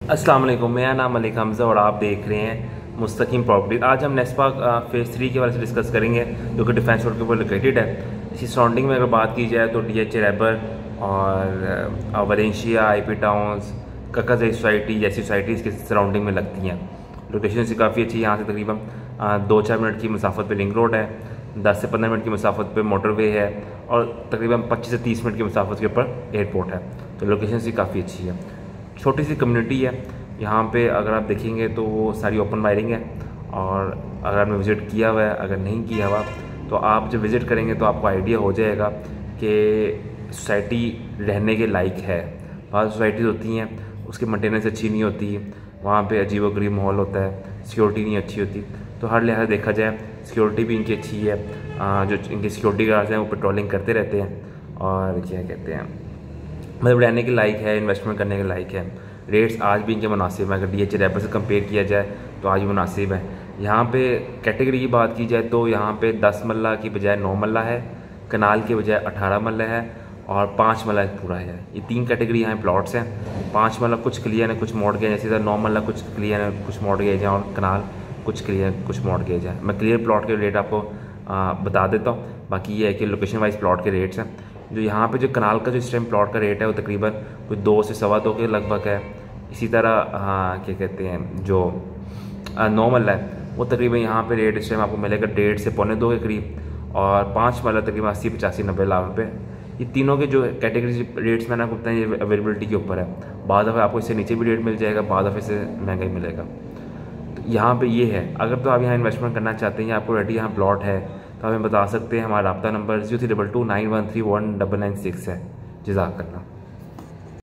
अस्सलाम वालेकुम, मेरा नाम मलिक हमज़ा और आप देख रहे हैं मुस्तकीम प्रॉपर्टी। आज हम नेस्पा फेज़ 3 के बारे में डिस्कस करेंगे जो कि डिफेंस रोड के ऊपर लोकेटेड है। इसी सराउंडिंग में अगर बात की जाए तो DH रैबर और Valencia, IP towns, Kakkazai society जैसी सोसाइटीज़ के सराउंडिंग में लगती हैं। लोकेशन से काफ़ी अच्छी है। यहाँ से तकरीबन 2-4 मिनट की मुसाफत पे लिंक रोड है, 10 से 15 मिनट की मुसाफत पे मोटरवे है और तकरीबन 25 से 30 मिनट की मुसाफत के ऊपर एयरपोर्ट है। तो लोकेशन से काफ़ी अच्छी है। छोटी सी कम्युनिटी है यहाँ पे, अगर आप देखेंगे तो वो सारी ओपन वायरिंग है। और अगर आपने विज़िट किया हुआ है, अगर नहीं किया हुआ तो आप जब विज़िट करेंगे तो आपको आइडिया हो जाएगा कि सोसाइटी रहने के लायक है। बहुत सोसाइटीज़ होती हैं उसकी मेंटेनेंस अच्छी नहीं होती, वहाँ पे अजीबोगरीब माहौल होता है, सिक्योरिटी नहीं अच्छी होती। तो हर लिहाज देखा जाए सिक्योरिटी भी इनकी अच्छी है। जो इनके सिक्योरिटी गार्ड्स हैं वो पेट्रोलिंग करते रहते हैं और क्या कहते हैं, मतलब रहने के लायक है, इन्वेस्टमेंट करने के लायक है। रेट्स आज भी इनके मुनासिब हैं। अगर DH रैपर से कंपेयर किया जाए तो आज भी मुनासिब है। यहाँ पे कैटेगरी की बात की जाए तो यहाँ पे 10 मरला की बजाय 9 मरला है, कनाल के बजाय 18 मरला है और 5 मरला पूरा है। ये 3 कैटेगरी यहाँ प्लॉट्स हैं। 5 मरला कुछ क्लियर है, कुछ मॉडगेज है। इसी तरह 9 मरला कुछ क्लियर है, कुछ मॉडगेज है और कनाल कुछ क्लियर, कुछ मॉडगेज है। मैं क्लियर प्लॉट के रेट आपको बता देता हूँ। बाकी ये है कि लोकेशन वाइज प्लॉट के रेट्स हैं। जो यहाँ पे जो कनाल का जो इस टाइम प्लॉट का रेट है वो तकरीबन कुछ 2 से सवा 2 के लगभग है। इसी तरह हाँ क्या कहते हैं, जो 9 मरला है वो तकरीबन यहाँ पे रेट इस टाइम आपको मिलेगा 1.5 से पौने 2 के करीब। और 5 मरला तकरीबन 80-85-90 लाख रुपये। ये तीनों के जो कैटेगरी रेट्स मैंने आपको बताया ये अवेलेबिलिटी के ऊपर है। बाद दफ़ा आपको इससे नीचे भी रेट मिल जाएगा, बाद दफ़े से महंगा ही मिलेगा। तो यहाँ पे ये है, अगर तो आप यहाँ इन्वेस्टमेंट करना चाहते हैं या आपको रेडी यहाँ प्लॉट है तो हमें बता सकते हैं। हमारा रब्ता नंबर 032291319996 है। जज़ाकल्लाह।